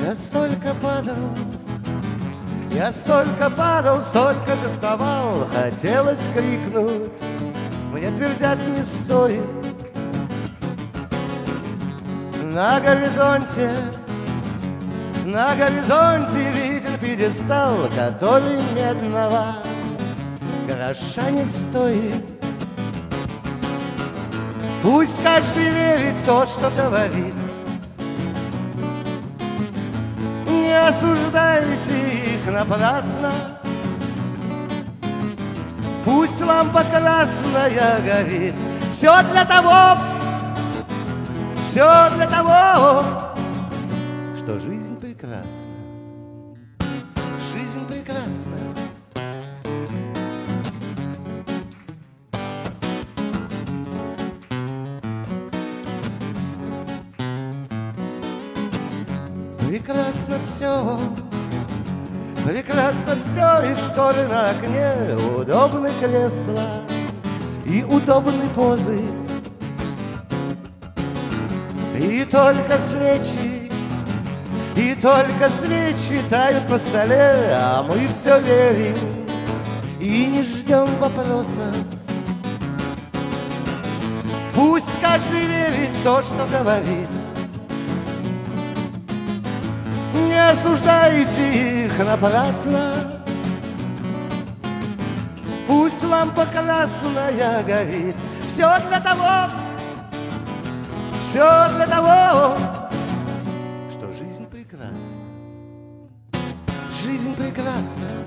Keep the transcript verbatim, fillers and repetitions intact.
Я столько падал, я столько падал, столько же вставал. Хотелось крикнуть, мне твердят, не стоит. На горизонте, на горизонте виден пьедестал, который медного гроша не стоит. Пусть каждый верит в то, что говорит. Не осуждайте их напрасно. Пусть лампа красная горит. Все для того, все для того, что жизнь прекрасна. Жизнь прекрасна. Прекрасно все, прекрасно все, и шторы на окне, удобные кресла и удобные позы. И только свечи, и только свечи тают на столе, а мы все верим и не ждем вопросов. Пусть каждый верит в то, что говорит. Не осуждайте их напрасно. Пусть лампа красная горит. Все для того, все для того, что жизнь прекрасна. Жизнь прекрасна.